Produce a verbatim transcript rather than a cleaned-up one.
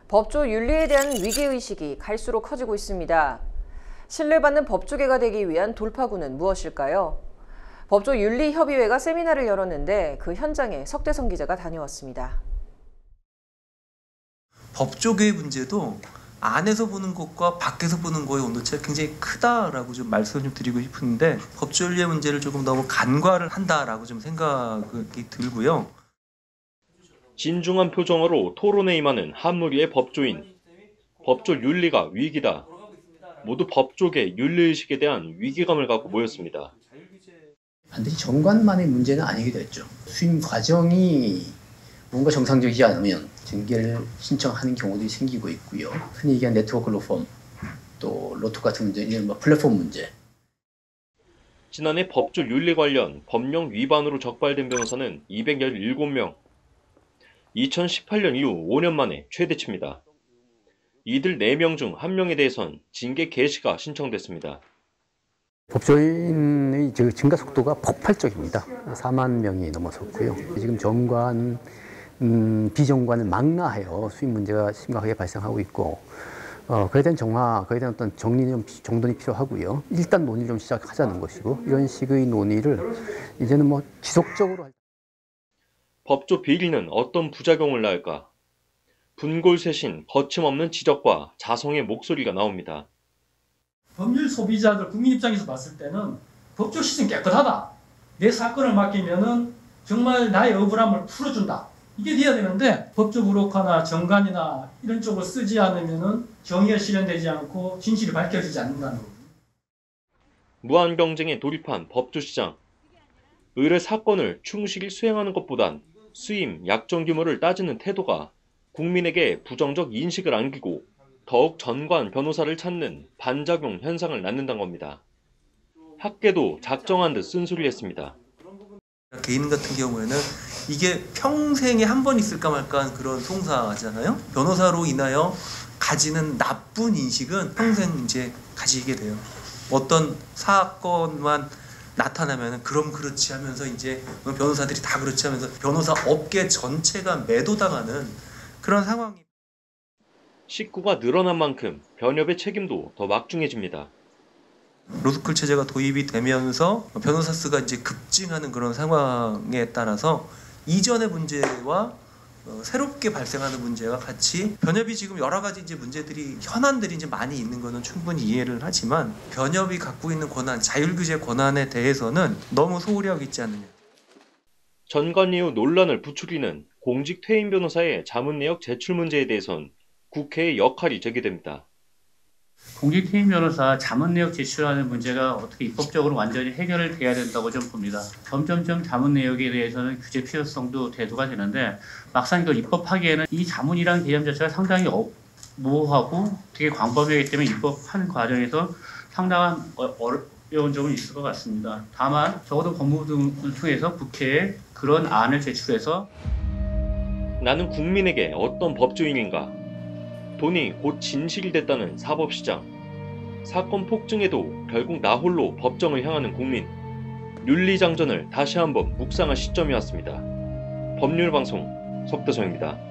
법조 윤리에 대한 위기의식이 갈수록 커지고 있습니다. 신뢰받는 법조계가 되기 위한 돌파구는 무엇일까요? 법조 윤리협의회가 세미나를 열었는데 그 현장에 석대성 기자가 다녀왔습니다. 법조계의 문제도 안에서 보는 것과 밖에서 보는 거의 온도차가 굉장히 크다라고 좀 말씀을 좀 드리고 싶은데 법조윤리의 문제를 조금 너무 간과를 한다라고 좀 생각이 들고요. 진중한 표정으로 토론에 임하는 한무리의 법조인. 법조 윤리가 위기다. 모두 법조계 윤리의식에 대한 위기감을 갖고 모였습니다. 반드시 정관만의 문제는 아니게 됐죠. 수임 과정이 뭔가 정상적이지 않으면 징계를 신청하는 경우도 생기고 있고요. 흔히 얘기한 네트워크 로펌, 또 로또 같은 문제, 이런 뭐 플랫폼 문제. 지난해 법조 윤리 관련 법령 위반으로 적발된 변호사는 이백십칠 명. 이천십팔 년 이후 오 년 만에 최대치입니다. 이들 네 명 중 한 명에 대해선 징계 개시가 신청됐습니다. 법조인의 증가 속도가 폭발적입니다. 사만 명이 넘어섰고요. 지금 정관, 음, 비정관을 망라하여 수임 문제가 심각하게 발생하고 있고, 어, 그에 대한 정화, 그에 대한 어떤 정리 좀 정돈이 필요하고요. 일단 논의를 좀 시작하자는 것이고, 이런 식의 논의를 이제는 뭐 지속적으로 할. 법조 비리는 어떤 부작용을 낳을까? 분골쇄신, 거침없는 지적과 자성의 목소리가 나옵니다. 법률 소비자들, 국민 입장에서 봤을 때는 법조 시스템이 깨끗하다. 내 사건을 맡기면은 정말 나의 억울함을 풀어준다. 이게 돼야 되는데 법조 브로커나 정관이나 이런 쪽을 쓰지 않으면은 정의가 실현되지 않고 진실이 밝혀지지 않는다는 겁니다. 무한 경쟁에 돌입한 법조 시장. 의뢰 사건을 충실히 수행하는 것보단 수임, 약정 규모를 따지는 태도가 국민에게 부정적 인식을 안기고 더욱 전관 변호사를 찾는 반작용 현상을 낳는다는 겁니다. 학계도 작정한 듯 쓴소리를 했습니다. 개인 같은 경우에는 이게 평생에 한 번 있을까 말까 하는 그런 송사잖아요. 변호사로 인하여 가지는 나쁜 인식은 평생 이제 가지게 돼요. 어떤 사건만 나타나면 그럼 그렇지 하면서 이제 변호사들이 다 그렇지 하면서 변호사 업계 전체가 매도당하는 그런 상황이. 식구가 늘어난 만큼 변협의 책임도 더 막중해집니다. 로스쿨 체제가 도입이 되면서 변호사 수가 이제 급증하는 그런 상황에 따라서 이전의 문제와 새롭게 발생하는 문제와 같이 변협이 지금 여러 가지 이제 문제들이 현안들이 이제 많이 있는 거는 충분히 이해를 하지만 변협이 갖고 있는 권한, 자율규제 권한에 대해서는 너무 소홀히 하고 있지 않느냐. 전관 이후 논란을 부추기는 공직 퇴임 변호사의 자문 내역 제출 문제에 대해선 국회의 역할이 제기됩니다. 공직 퇴임 변호사 자문 내역 제출하는 문제가 어떻게 입법적으로 완전히 해결돼야 된다고 좀 봅니다. 점점점 자문 내역에 대해서는 규제 필요성도 대두가 되는데 막상 이걸 입법하기에는 이 자문이라는 개념 자체가 상당히 모호하고 되게 광범위하기 때문에 입법하는 과정에서 상당한 어려운 점은 있을 것 같습니다. 다만 적어도 법무부 등을 통해서 국회에 그런 안을 제출해서 나는 국민에게 어떤 법조인인가? 돈이 곧 진실이 됐다는 사법시장. 사건 폭증에도 결국 나 홀로 법정을 향하는 국민. 윤리장전을 다시 한번 묵상할 시점이었습니다. 법률방송 석대성입니다.